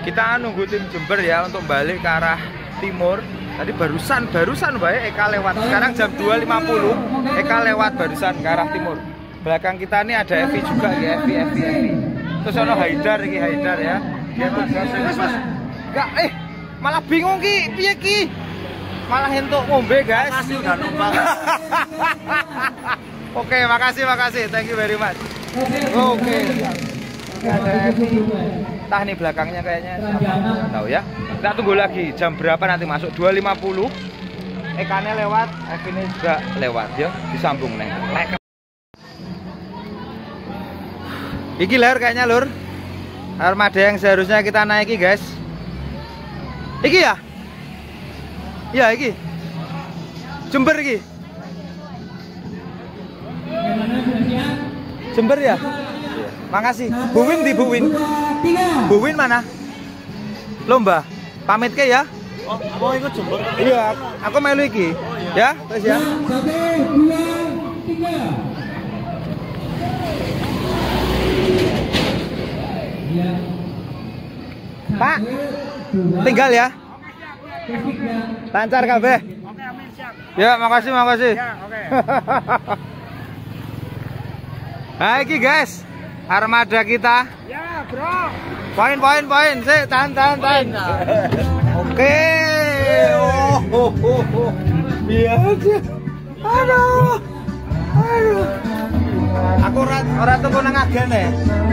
Kita nunggu tim Jember ya untuk balik ke arah timur. Tadi barusan baik Eka lewat. Sekarang jam 2.50 Eka lewat barusan ke arah timur. Belakang kita ini ada Evi juga ya, Evi. Terus ada Haidar ya. Dia mas. Enggak, malah bingung Ki, piye Ki? Malah entuk ngombe guys. Makasih udah numpang. Oke, makasih. Thank you very much. Oke. Ada Evi. Entah nih belakangnya kayaknya nggak tahu ya. Kita tunggu lagi jam berapa nanti masuk. 2.50 Ekane lewat, Evi juga lewat ya, disambung nih. Iki lur kayaknya lur. Armada yang seharusnya kita naiki guys. Iki ya? Ya iki. Jember iki. Jember ya? Makasih. Buwin di Buwin. Buwin mana? Lomba. Pamit ke ya? Oh, mau ikut Jember? Iya, aku melu iki. Ya, terus ya. 1, 2, 3. Pak, tinggal ya. Lancar kabeh. Oke, amin, siap. Ya, makasih. Ya, oke. Nah, iki guys, armada kita. Ya, bro. Poin. Sik, tahan. Oke. Biar aja. Aduh. Aku ora tuku nang agen e.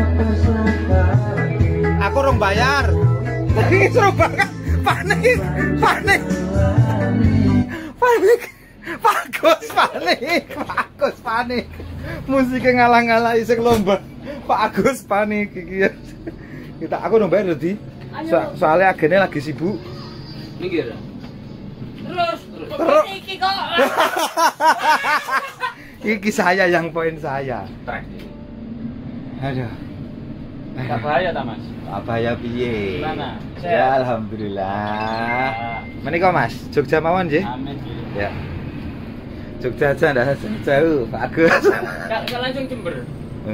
Aku rong bayar. Seru banget. Panik. Bagus panik. Musiknya ngalang-ngalangi sing lomba. Pak Agus panik iki. Aku rong bayar lho, Di. Soalnya agennya lagi sibuk. Minggir. Terus. Iki kok. Iki saya yang poin saya. Trek. Aduh. Enggak bahaya ta, Mas? Abaya piye? Gimana? Ya alhamdulillah. Menika Mas, Jogja mawon nggih? Amin. Ya. Jogja aja ndak jauh, Pak Agus. Enggak langsung Jember.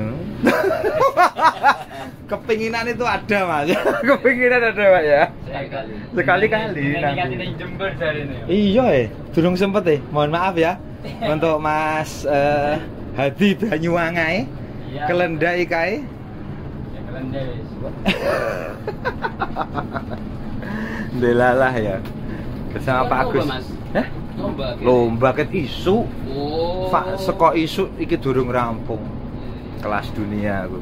Kepinginan itu ada Mas. Kepinginan ada Pak ya. Sekali-kali. Nanti ning Jember jarine. Iya durung sempet Mohon maaf ya. Untuk Mas Hadi Banyuwangae. Iya. Kelendai kae. Ya kelendai wis. Delalah ya. Bersama Pak Agus. Hah? Lomba ket isu. Oh. Pak seko isu iki durung rampung. Kelas dunia aku.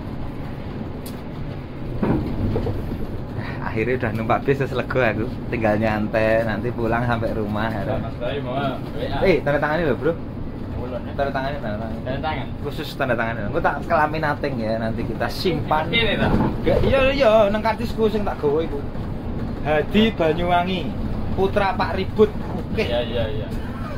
Akhirnya udah numpak bis terus lega aku. Tinggal nyantai, nanti pulang sampai rumah. Mas Bayu mau. Tanda tangan ini loh, Bro. Tanda tangan. Tanda tangan. Khusus tanda tangan. Aku tak kelaminating ya, nanti kita simpan. Ini ta. Iya, nang kartisku sing tak gawa iku. Hadi Banyuwangi, putra Pak Ribut. Oke. Iya.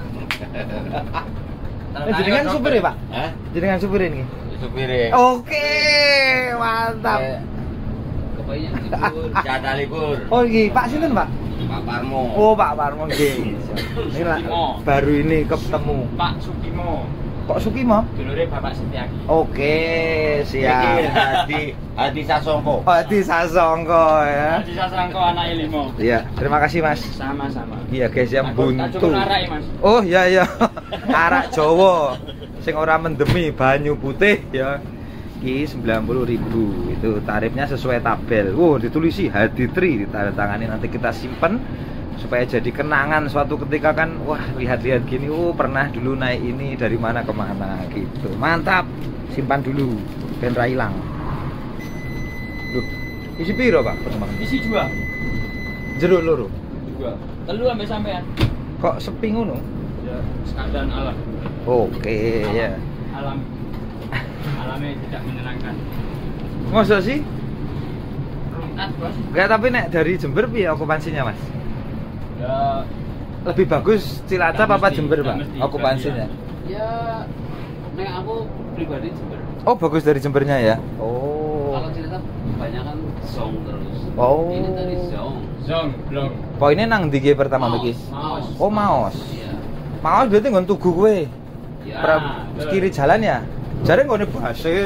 Jenengan supir ya, Pak? Hah? Jenengan supir ini? Supire. Oke, mantap. Kepainya jatah libur. Oh, iki Pak sinten, Pak? Pak Parmo. Oh, Pak Parmo nggih. Ini lah, baru ini ketemu. Pak Sukimo. Kok Sukimo? Dulure Bapak Setiaki. Oke, siap. Hadi Sasongko. Hadi Sasongko ya. Hadi Sasongko anake 5. Iya, terima kasih Mas. Sama-sama. Iya guys, yang buntu. Mas. Oh iya. Arak Jawa sing ora mendemi banyu putih ya. Ki 90.000 itu tarifnya sesuai tabel. Ditulisi Hadi Tri ditandatangani, nanti kita simpen supaya jadi kenangan suatu ketika kan. Wah, lihat-lihat gini, pernah dulu naik ini dari mana ke mana gitu. Mantap. Simpan dulu ben ra ilang. Loh, isi piro, Pak? Isi 2. Jeruk loro. 2. Telu ambek sampean. Kok sepi ngono? Ya, keadaan alam. Oke, ya. Alamnya tidak menyenangkan. Masa sih? Rumit, Bos. Enggak, tapi nek dari Jember piye okupansinya, Mas? Ya Lebih bagus Cilacap apa Jember, Pak? mesti, Okupansinya. ya nek aku pribadi Jember. Oh, bagus dari Jembernya ya. Oh. Kalau Cilacap kebanyakan zong terus. Oh. Ini tadi zong blong. Poinnya nang ndi pertama iki? Maos. Oh, Maos. Iya. Maos berarti nggon tugu kowe. Ya. Kiri jalan ya. Jare nggone Basir.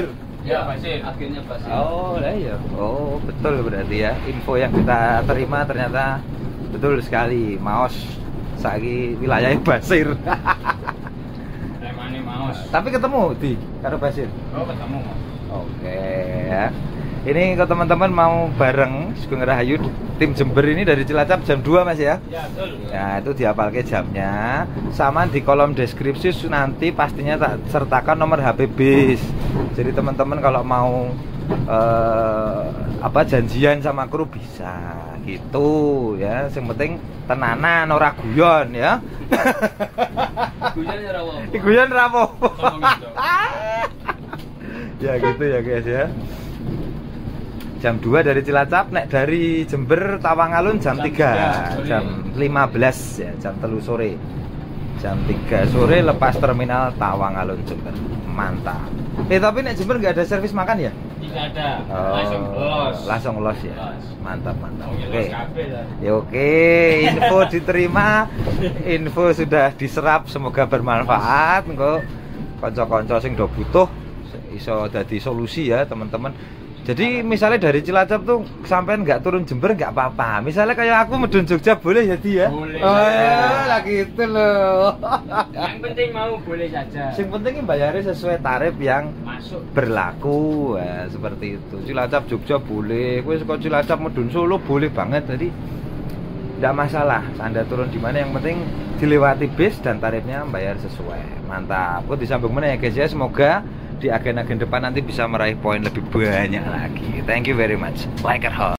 Ya, Basir. Akhirnya Basir. Oh, lah iya. Oh, betul berarti ya. Info yang kita terima ternyata betul sekali. Maos saiki wilayah Basir. Lemane Maos. Tapi ketemu di karo Basir. Oh, ketemu. Oke ya. Ini kalau teman-teman mau bareng Sugeng Rahayu tim Jember ini dari Cilacap jam 2 Mas ya. Ya, betul. Ya, itu dihafalke jamnya. Sama di kolom deskripsi nanti pastinya tak sertakan nomor HP bis. Jadi teman-teman kalau mau janjian sama kru bisa gitu ya. Yang penting tenanan ora guyon ya. Guyon ya rawo. Guyon ra apa-apa. Ya gitu ya guys ya. Jam 2 dari Cilacap, nek dari Jember Tawangalun jam 3, jam 15 ya, jam 3 sore. Jam 3 sore lepas terminal Tawangalun Jember. Mantap. Tapi nek Jember nggak ada servis makan ya? Tidak ada. Oh, langsung los ya. Los. Mantap. Oke. Ya oke, info diterima, info sudah diserap, semoga bermanfaat. Engko kanca-kanca sing do butuh iso dadi solusi ya, teman-teman. Jadi misalnya dari Cilacap tuh sampean nggak turun Jember nggak apa-apa. Misalnya kayak aku medun Jogja boleh ya dia? Boleh. Oh ya, lah gitu loh. Yang penting mau boleh saja. Yang penting bayarnya sesuai tarif yang Masuk. berlaku ya, seperti itu. Cilacap Jogja boleh, kowe saka Cilacap medun Solo boleh banget. Jadi tidak masalah Anda turun di mana, yang penting dilewati bis dan tarifnya bayar sesuai. Mantap. Kok disambung mana ya guys ya, semoga di agen-agen depan nanti bisa meraih poin lebih banyak lagi. Thank you very much. Like it hot.